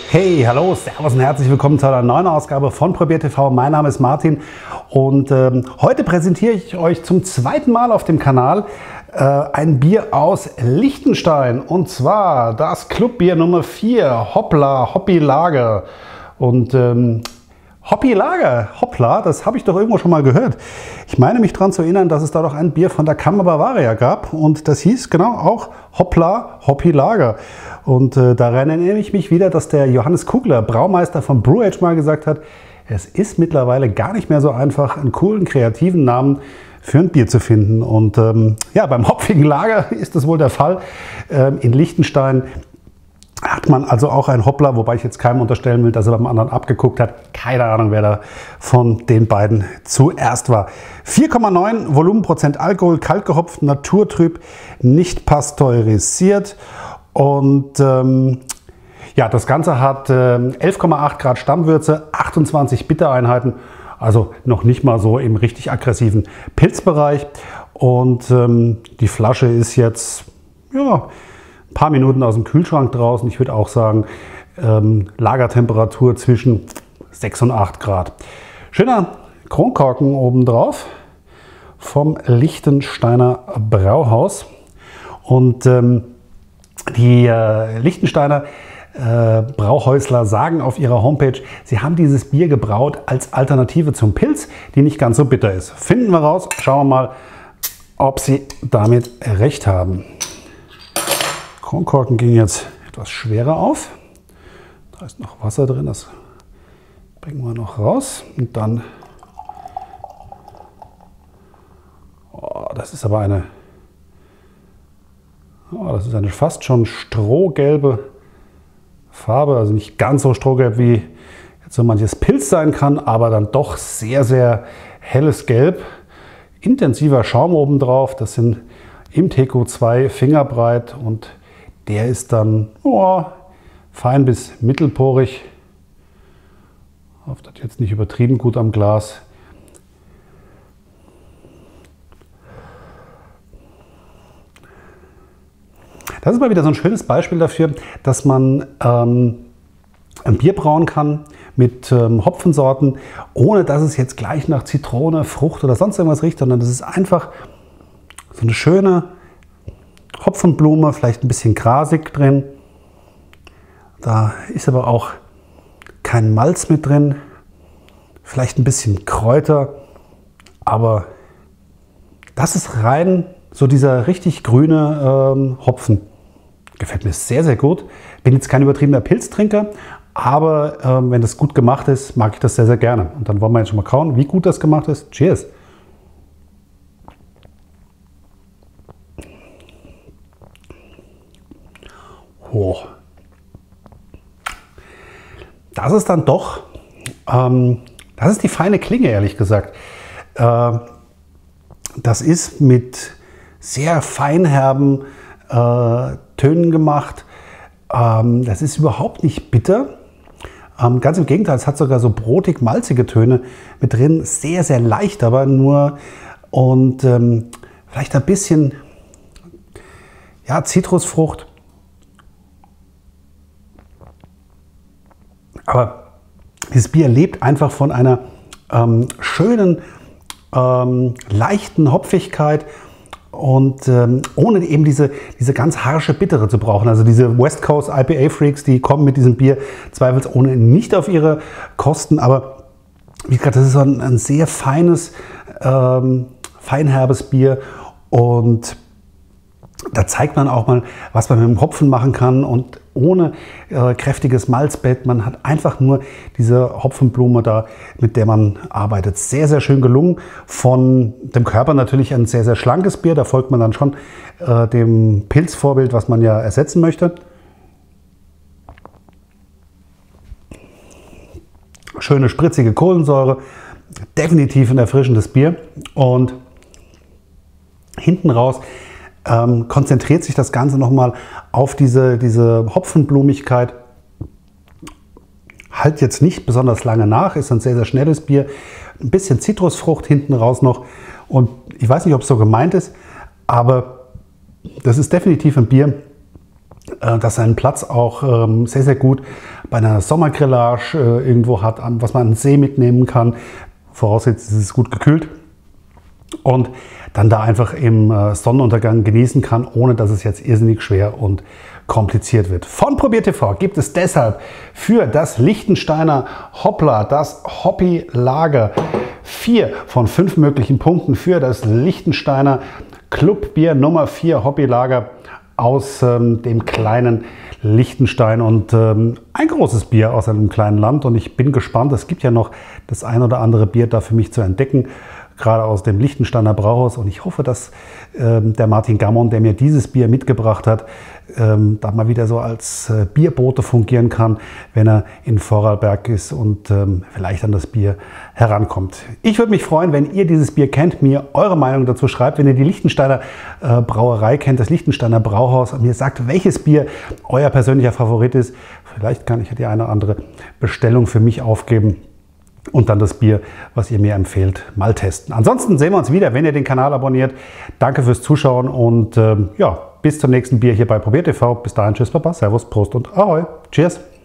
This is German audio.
Hey, hallo, servus und herzlich willkommen zu einer neuen Ausgabe von Probier TV. Mein Name ist Martin und heute präsentiere ich euch zum zweiten Mal auf dem Kanal ein Bier aus Liechtenstein, und zwar das Clubbier Nummer 4, Hoppla, Hoppy Lager. Und Hoppy Lager, hoppla, das habe ich doch irgendwo schon mal gehört. Ich meine mich daran zu erinnern, dass es da doch ein Bier von der Kammer Bavaria gab und das hieß genau auch Hoppla, Hoppy Lager. Und daran erinnere ich mich wieder, dass der Johannes Kugler, Braumeister von Brewage, mal gesagt hat, es ist mittlerweile gar nicht mehr so einfach, einen coolen, kreativen Namen für ein Bier zu finden. Und ja, beim hopfigen Lager ist das wohl der Fall. In Liechtenstein hat man also auch ein Hoppla, wobei ich jetzt keinem unterstellen will, dass er beim anderen abgeguckt hat. Keine Ahnung, wer da von den beiden zuerst war. 4,9 Volumenprozent Alkohol, kalt gehopft, naturtrüb, nicht pasteurisiert. Und ja, das Ganze hat 11,8 Grad Stammwürze, 28 Bittereinheiten, also noch nicht mal so im richtig aggressiven Pilzbereich. Und die Flasche ist jetzt ja, ein paar Minuten aus dem Kühlschrank draußen. Ich würde auch sagen, Lagertemperatur zwischen 6 und 8 Grad. Schöner Kronkorken obendrauf vom Liechtensteiner Brauhaus. Und die Liechtensteiner Brauhäusler sagen auf ihrer Homepage, sie haben dieses Bier gebraut als Alternative zum Pilz, die nicht ganz so bitter ist. Finden wir raus, schauen wir mal, ob sie damit recht haben. Kronkorken ging jetzt etwas schwerer auf. Da ist noch Wasser drin, das bringen wir noch raus. Und dann, oh, das ist aber eine, oh, das ist eine fast schon strohgelbe Farbe. Also nicht ganz so strohgelb wie jetzt so manches Pilz sein kann, aber dann doch sehr, sehr helles Gelb. Intensiver Schaum oben drauf. Das sind im TQ2 fingerbreit und der ist dann oh, fein bis mittelporig. Hofft das jetzt nicht übertrieben gut am Glas. Das ist mal wieder so ein schönes Beispiel dafür, dass man ein Bier brauen kann mit Hopfensorten, ohne dass es jetzt gleich nach Zitrone, Frucht oder sonst irgendwas riecht, sondern das ist einfach so eine schöne Hopfenblume, vielleicht ein bisschen grasig drin. Da ist aber auch kein Malz mit drin. Vielleicht ein bisschen Kräuter. Aber das ist rein so dieser richtig grüne Hopfen. Gefällt mir sehr, sehr gut. Bin jetzt kein übertriebener Pilztrinker, aber wenn das gut gemacht ist, mag ich das sehr, sehr gerne. Und dann wollen wir jetzt schon mal kauen, wie gut das gemacht ist. Cheers! Oh. Das ist dann doch, das ist die feine Klinge, ehrlich gesagt. Das ist mit sehr feinherben Tönen gemacht. Das ist überhaupt nicht bitter. Ganz im Gegenteil, es hat sogar so brotig-malzige Töne mit drin. Sehr, sehr leicht, aber nur und vielleicht ein bisschen ja, Zitrusfrucht. Aber dieses Bier lebt einfach von einer schönen, leichten Hopfigkeit und ohne eben diese ganz harsche Bittere zu brauchen. Also diese West Coast IPA Freaks, die kommen mit diesem Bier zweifelsohne nicht auf ihre Kosten. Aber wie gesagt, das ist so ein sehr feines, feinherbes Bier und da zeigt man auch mal, was man mit dem Hopfen machen kann und ohne kräftiges Malzbett. Man hat einfach nur diese Hopfenblume da, mit der man arbeitet. Sehr, sehr schön gelungen. Von dem Körper natürlich ein sehr, sehr schlankes Bier. Da folgt man dann schon dem Pilzvorbild, was man ja ersetzen möchte. Schöne spritzige Kohlensäure. Definitiv ein erfrischendes Bier. Und hinten raus konzentriert sich das Ganze nochmal auf diese Hopfenblumigkeit. Halt jetzt nicht besonders lange nach, ist ein sehr, sehr schnelles Bier. Ein bisschen Zitrusfrucht hinten raus noch. Und ich weiß nicht, ob es so gemeint ist, aber das ist definitiv ein Bier, das seinen Platz auch sehr, sehr gut bei einer Sommergrillage irgendwo hat, was man an den See mitnehmen kann. Vorausgesetzt, es ist gut gekühlt. Und dann da einfach im Sonnenuntergang genießen kann, ohne dass es jetzt irrsinnig schwer und kompliziert wird. Von ProbierTV gibt es deshalb für das Liechtensteiner Hoppler, das Hoppy-Lager, 4 von 5 möglichen Punkten für das Liechtensteiner Clubbier Nummer 4 Hoppy-Lager aus dem kleinen Liechtenstein und ein großes Bier aus einem kleinen Land. Und ich bin gespannt, es gibt ja noch das ein oder andere Bier da für mich zu entdecken, gerade aus dem Liechtensteiner Brauhaus. Und ich hoffe, dass der Martin Gammon, der mir dieses Bier mitgebracht hat, da mal wieder so als Bierbote fungieren kann, wenn er in Vorarlberg ist und vielleicht an das Bier herankommt. Ich würde mich freuen, wenn ihr dieses Bier kennt, mir eure Meinung dazu schreibt, wenn ihr die Liechtensteiner Brauerei kennt, das Liechtensteiner Brauhaus, und mir sagt, welches Bier euer persönlicher Favorit ist. Vielleicht kann ich die eine oder andere Bestellung für mich aufgeben und dann das Bier, was ihr mir empfehlt, mal testen. Ansonsten sehen wir uns wieder, wenn ihr den Kanal abonniert. Danke fürs Zuschauen und ja, bis zum nächsten Bier hier bei ProbierTV. Bis dahin, tschüss, Baba, Servus, Prost und Ahoi. Cheers.